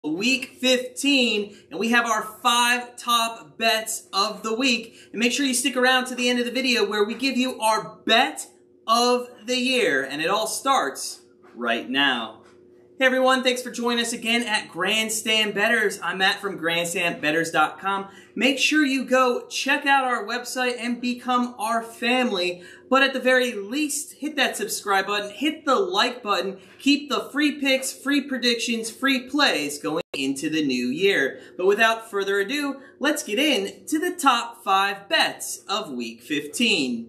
Week 15, and we have our 5 top bets of the week. And make sure you stick around to the end of the video where we give you our bet of the year, and it all starts right now. Hey everyone, thanks for joining us again at Grandstand Betters. I'm Matt from grandstandbetters.com. Make sure you go check out our website and become our family. But at the very least, hit that subscribe button, hit the like button, keep the free picks, free predictions, free plays going into the new year. But without further ado, let's get into the top 5 bets of Week 15.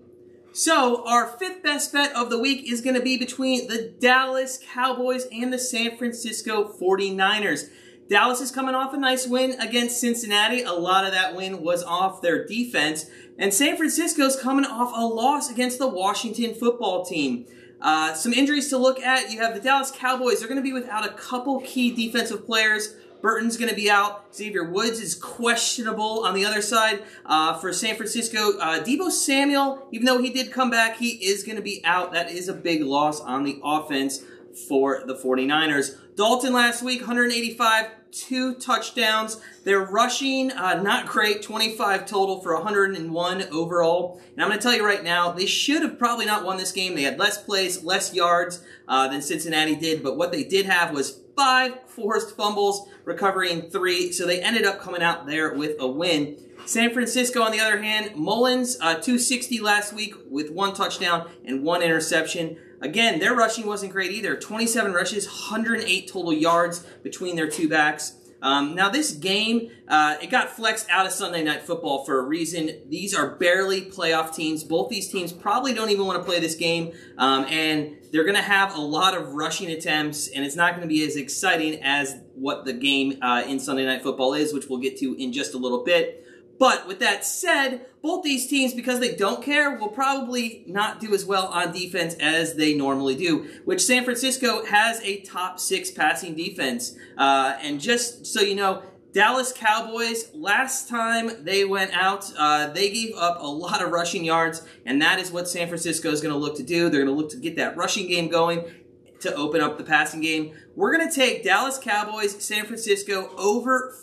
So, our 5th best bet of the week is going to be between the Dallas Cowboys and the San Francisco 49ers. Dallas is coming off a nice win against Cincinnati. A lot of that win was off their defense. And San Francisco's coming off a loss against the Washington football team. Some injuries to look at. You have the Dallas Cowboys. They're going to be without a couple key defensive players. Burton's going to be out. Xavier Woods is questionable on the other side for San Francisco. Deebo Samuel, even though he did come back, he is going to be out. That is a big loss on the offense for the 49ers. Dalton last week, 185, 2 touchdowns. Their rushing, not great, 25 total for 101 overall. And I'm going to tell you right now, they should have probably not won this game. They had less plays, less yards than Cincinnati did. But what they did have was 5 forced fumbles, recovering 3. So they ended up coming out there with a win. San Francisco, on the other hand, Mullins, 260 last week with 1 touchdown and 1 interception. Again, their rushing wasn't great either. 27 rushes, 108 total yards between their 2 backs. Now this game, it got flexed out of Sunday Night Football for a reason. These are barely playoff teams. Both these teams probably don't even want to play this game. And they're going to have a lot of rushing attempts, and it's not going to be as exciting as what the game in Sunday Night Football is, which we'll get to in just a little bit. But with that said, both these teams, because they don't care, will probably not do as well on defense as they normally do, which San Francisco has a top 6 passing defense. And just so you know, Dallas Cowboys, last time they went out, they gave up a lot of rushing yards, and that is what San Francisco is going to look to do. They're going to look to get that rushing game going to open up the passing game. We're going to take Dallas Cowboys, San Francisco over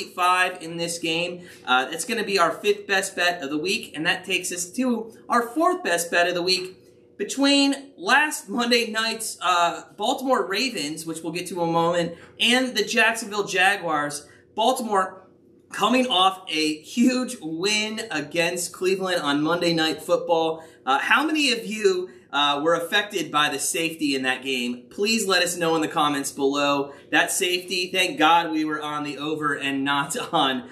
45 in this game. It's going to be our 5th best bet of the week, and that takes us to our 4th best bet of the week. Between last Monday night's Baltimore Ravens, which we'll get to in a moment, and the Jacksonville Jaguars, Baltimore coming off a huge win against Cleveland on Monday Night Football. How many of you were affected by the safety in that game? Please let us know in the comments below. That safety, thank God we were on the over and not on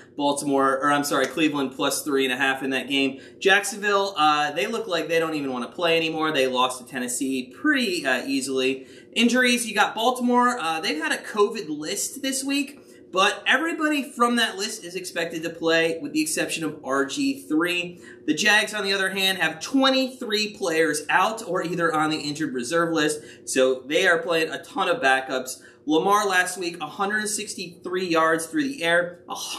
Cleveland plus 3.5 in that game. Jacksonville, they look like they don't even want to play anymore. They lost to Tennessee pretty easily. Injuries, you got Baltimore. They've had a COVID list this week, but everybody from that list is expected to play with the exception of RG3. The Jags, on the other hand, have 23 players out or either on the injured reserve list, so they are playing a ton of backups. Lamar last week, 163 yards through the air,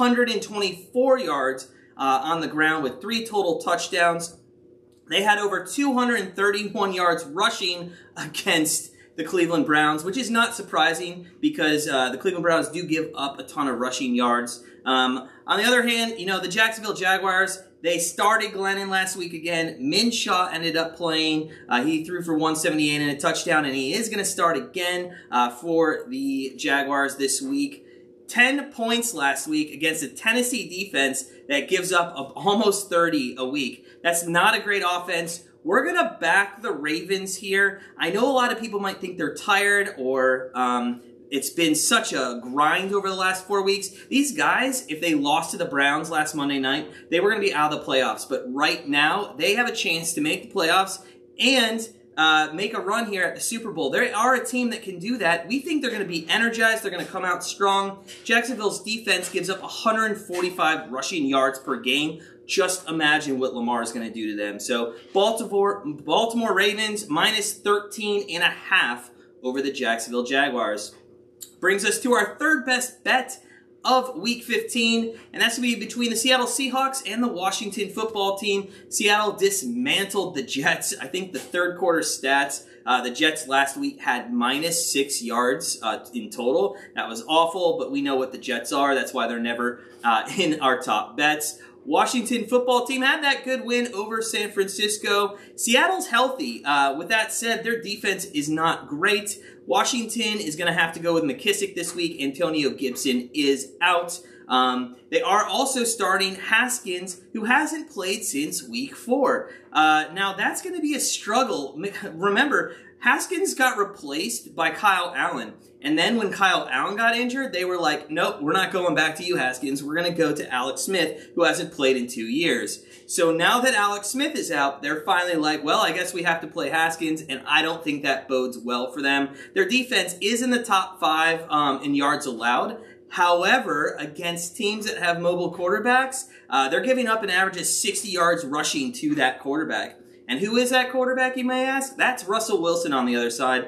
124 yards on the ground with 3 total touchdowns. They had over 231 yards rushing against the Cleveland Browns, which is not surprising because the Cleveland Browns do give up a ton of rushing yards. On the other hand, you know, the Jacksonville Jaguars, they started Glennon last week again. Minshew ended up playing. He threw for 178 and a touchdown, and he is going to start again for the Jaguars this week. 10 points last week against a Tennessee defense that gives up almost 30 a week. That's not a great offense. We're going to back the Ravens here. I know a lot of people might think they're tired or it's been such a grind over the last 4 weeks. These guys, if they lost to the Browns last Monday night, they were going to be out of the playoffs. But right now, they have a chance to make the playoffs and make a run here at the Super Bowl. They are a team that can do that. We think they're going to be energized. They're going to come out strong. Jacksonville's defense gives up 145 rushing yards per game. Just imagine what Lamar is going to do to them. So Baltimore Ravens minus 13.5 over the Jacksonville Jaguars. Brings us to our 3rd best bet of Week 15, and that's going to be between the Seattle Seahawks and the Washington football team. Seattle dismantled the Jets. I think the third quarter stats, the Jets last week had -6 yards in total. That was awful, but we know what the Jets are. That's why they're never in our top bets. Washington football team had that good win over San Francisco. Seattle's healthy. With that said, their defense is not great. Washington is going to have to go with McKissick this week. Antonio Gibson is out. They are also starting Haskins, who hasn't played since week 4. Now, that's going to be a struggle. Remember, Haskins got replaced by Kyle Allen. And then when Kyle Allen got injured, they were like, nope, we're not going back to you, Haskins. We're going to go to Alex Smith, who hasn't played in 2 years. So now that Alex Smith is out, they're finally like, well, I guess we have to play Haskins, and I don't think that bodes well for them. Their defense is in the top 5 in yards allowed. However, against teams that have mobile quarterbacks, they're giving up an average of 60 yards rushing to that quarterback. And who is that quarterback, you may ask? That's Russell Wilson on the other side.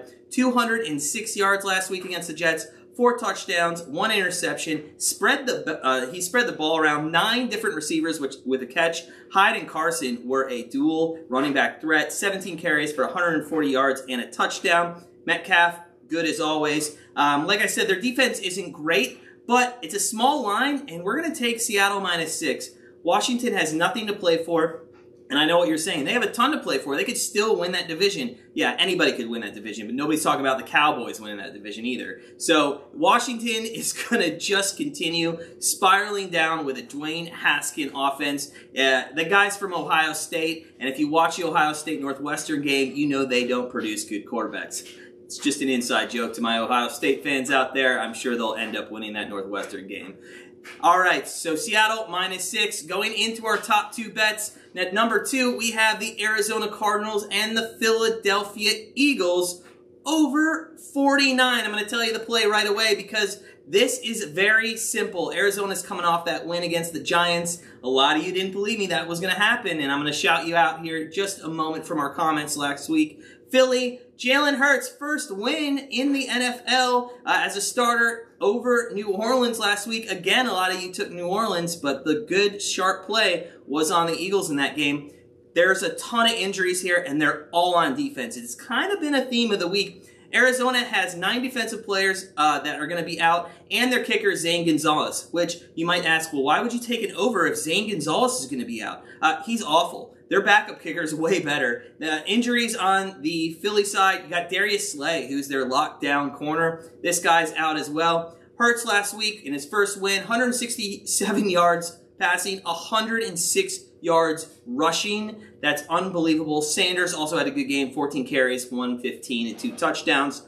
206 yards last week against the Jets, 4 touchdowns, 1 interception. He spread the ball around 9 different receivers with a catch. Hyde and Carson were a dual running back threat. 17 carries for 140 yards and a touchdown. Metcalf, good as always. Like I said, their defense isn't great, but it's a small line, and we're going to take Seattle -6. Washington has nothing to play for. And I know what you're saying. They have a ton to play for. They could still win that division. Yeah, anybody could win that division, but nobody's talking about the Cowboys winning that division either. So Washington is going to just continue spiraling down with a Dwayne Haskins offense. The guy's from Ohio State, and if you watch the Ohio State Northwestern game, you know they don't produce good quarterbacks. It's just an inside joke to my Ohio State fans out there. I'm sure they'll end up winning that Northwestern game. All right, so Seattle -6. Going into our top 2 bets. At number 2, we have the Arizona Cardinals and the Philadelphia Eagles over 49. I'm going to tell you the play right away because this is very simple. Arizona's coming off that win against the Giants. A lot of you didn't believe me that was going to happen, and I'm going to shout you out here just a moment from our comments last week. Philly, Jalen Hurts' first win in the NFL as a starter over New Orleans last week. Again, a lot of you took New Orleans, but the good, sharp play was on the Eagles in that game. There's a ton of injuries here, and they're all on defense. It's kind of been a theme of the week. Arizona has 9 defensive players that are going to be out, and their kicker is Zane Gonzalez, which you might ask, well, why would you take an over if Zane Gonzalez is going to be out? He's awful. Their backup kicker is way better. The injuries on the Philly side, you got Darius Slay, who's their lockdown corner. This guy's out as well. Hurts last week in his first win, 167 yards passing, 106 yards rushing. That's unbelievable. Sanders also had a good game, 14 carries, 115 and 2 touchdowns.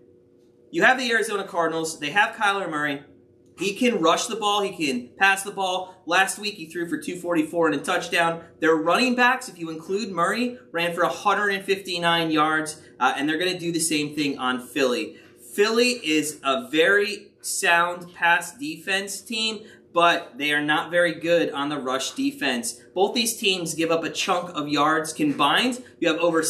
You have the Arizona Cardinals. They have Kyler Murray. He can rush the ball. He can pass the ball. Last week, he threw for 244 and a touchdown. Their running backs, if you include Murray, ran for 159 yards, and they're going to do the same thing on Philly. Philly is a very sound pass defense team, but they are not very good on the rush defense. Both these teams give up a chunk of yards combined. You have over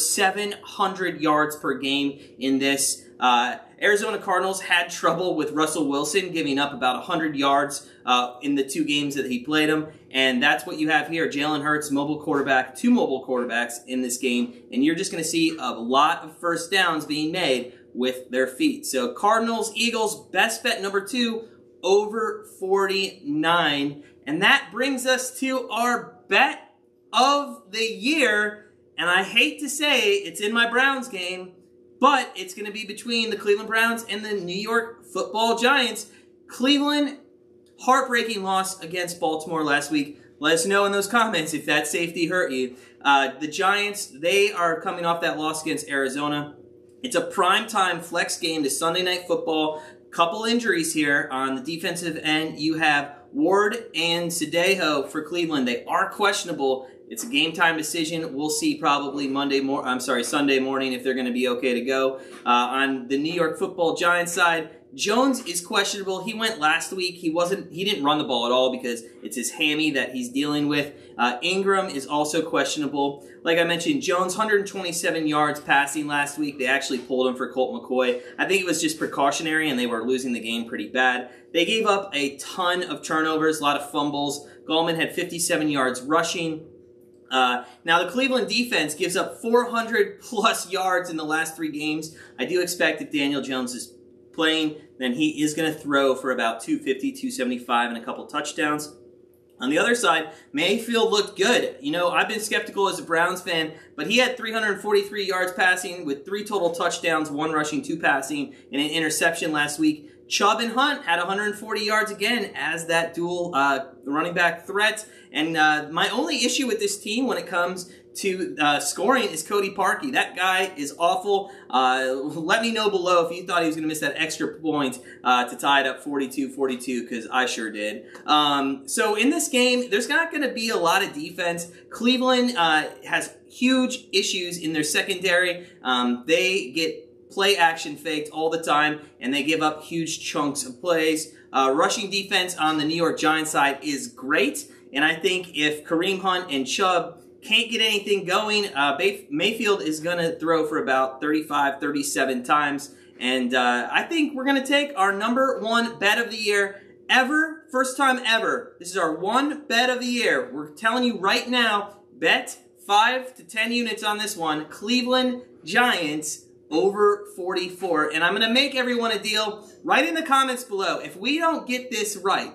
700 yards per game in this. Arizona Cardinals had trouble with Russell Wilson giving up about 100 yards in the 2 games that he played him. And that's what you have here. Jalen Hurts, mobile quarterback, 2 mobile quarterbacks in this game. And you're just going to see a lot of first downs being made with their feet. So Cardinals, Eagles, best bet number 2, over 49. And that brings us to our bet of the year. And I hate to say it's in my Browns game, but it's going to be between the Cleveland Browns and the New York Football Giants. Cleveland, heartbreaking loss against Baltimore last week. Let us know in those comments if that safety hurt you. The Giants, they are coming off that loss against Arizona. It's a primetime flex game to Sunday Night Football. Couple injuries here on the defensive end. You have Ward and Sadejo for Cleveland. They are questionable. It's a game time decision. We'll see probably Sunday morning if they're going to be okay to go. On the New York Football Giants side, Jones is questionable. He went last week. He didn't run the ball at all because it's his hammy that he's dealing with. Ingram is also questionable. Like I mentioned, Jones, 127 yards passing last week. They actually pulled him for Colt McCoy. I think it was just precautionary, and they were losing the game pretty bad. They gave up a ton of turnovers, a lot of fumbles. Gallman had 57 yards rushing. Now, the Cleveland defense gives up 400-plus yards in the last 3 games. I do expect if Daniel Jones is playing, then he is going to throw for about 250, 275, and a couple touchdowns. On the other side, Mayfield looked good. You know, I've been skeptical as a Browns fan, but he had 343 yards passing with 3 total touchdowns, 1 rushing, 2 passing, and an interception last week. Chubb and Hunt had 140 yards again as that dual running back threat. And my only issue with this team when it comes to scoring is Cody Parkey. That guy is awful. Let me know below if you thought he was going to miss that extra point to tie it up 42-42, because I sure did. So in this game, there's not going to be a lot of defense. Cleveland has huge issues in their secondary. They get play action faked all the time, and they give up huge chunks of plays. Rushing defense on the New York Giants side is great, and I think if Kareem Hunt and Chubb can't get anything going, Mayfield is going to throw for about 35, 37 times, and I think we're going to take our #1 bet of the year ever, first time ever. This is our 1 bet of the year. We're telling you right now, bet 5 to 10 units on this one. Cleveland Giants over 44. And I'm going to make everyone a deal. Write in the comments below. If we don't get this right,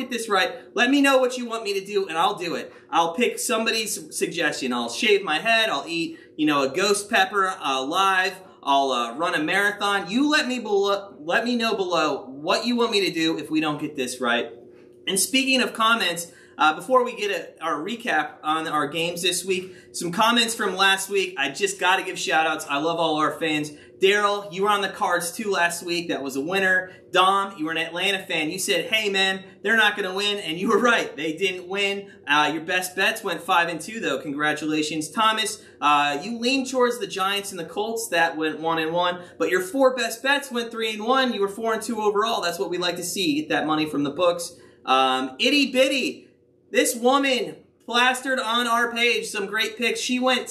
let me know what you want me to do, and I'll do it. I'll pick somebody's suggestion. I'll shave my head. I'll eat, a ghost pepper live. I'll run a marathon. You let me know below what you want me to do if we don't get this right. And speaking of comments, before we get our recap on our games this week, some comments from last week. I just got to give shout-outs. I love all our fans. Daryl, you were on the Cards too last week. That was a winner. Dom, you were an Atlanta fan. You said, hey, man, they're not going to win. And you were right. They didn't win. Your best bets went 5-2, though. Congratulations. Thomas, you leaned towards the Giants and the Colts. That went 1-1. But your 4 best bets went 3-1. You were 4-2 overall. That's what we like to see. Get that money from the books. Itty Bitty. This woman plastered on our page some great picks. She went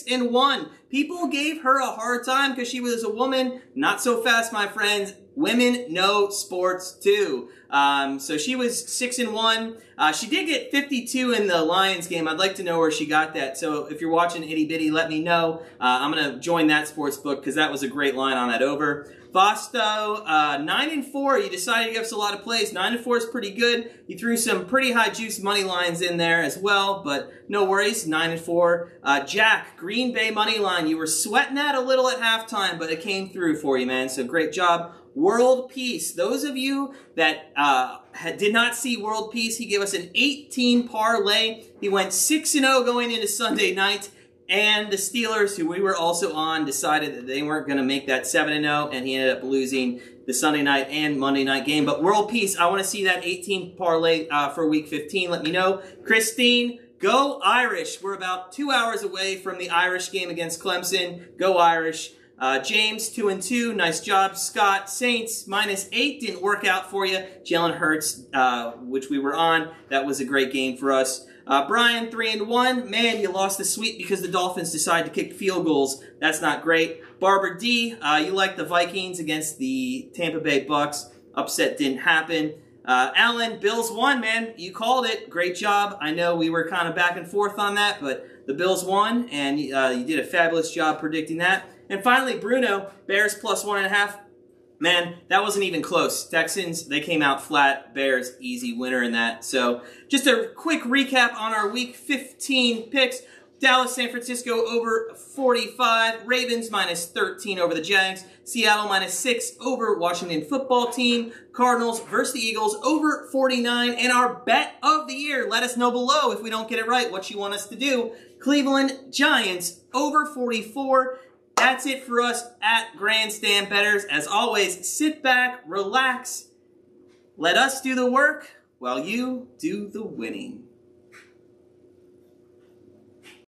6-1. People gave her a hard time because she was a woman. Not so fast, my friends. Women know sports too. So she was 6-1. She did get 52 in the Lions game. I'd like to know where she got that. So if you're watching Itty Bitty, let me know. I'm going to join that sports book because that was a great line on that over. Vosto, 9-4. You decided to give us a lot of plays. 9-4 is pretty good. You threw some pretty high juice money lines in there as well, but no worries. 9-4. Jack, Green Bay money line. You were sweating that a little at halftime, but it came through for you, man. So great job. World Peace. Those of you that did not see World Peace, he gave us an 18 parlay. He went 6-0 going into Sunday night. And the Steelers, who we were also on, decided that they weren't going to make that 7-0, and he ended up losing the Sunday night and Monday night game. But World Peace, I want to see that 18 parlay for Week 15. Let me know. Christine, go Irish. We're about 2 hours away from the Irish game against Clemson. Go Irish. James, 2-2. Nice job. Scott, Saints, -8. Didn't work out for you. Jalen Hurts, which we were on. That was a great game for us. Brian, 3-1. Man, you lost the sweep because the Dolphins decided to kick field goals. That's not great. Barber D, you like the Vikings against the Tampa Bay Bucks. Upset didn't happen. Alan, Bills won, man. You called it. Great job. I know we were kind of back and forth on that, but the Bills won, and you did a fabulous job predicting that. And finally, Bruno, Bears +1.5. Man, that wasn't even close. Texans, they came out flat. Bears, easy winner in that. So just a quick recap on our Week 15 picks. Dallas, San Francisco over 45. Ravens -13 over the Jags. Seattle -6 over Washington football team. Cardinals versus the Eagles over 49. And our bet of the year, let us know below if we don't get it right what you want us to do. Cleveland Giants over 44. That's it for us at Grandstand Betters. As always, sit back, relax, let us do the work while you do the winning.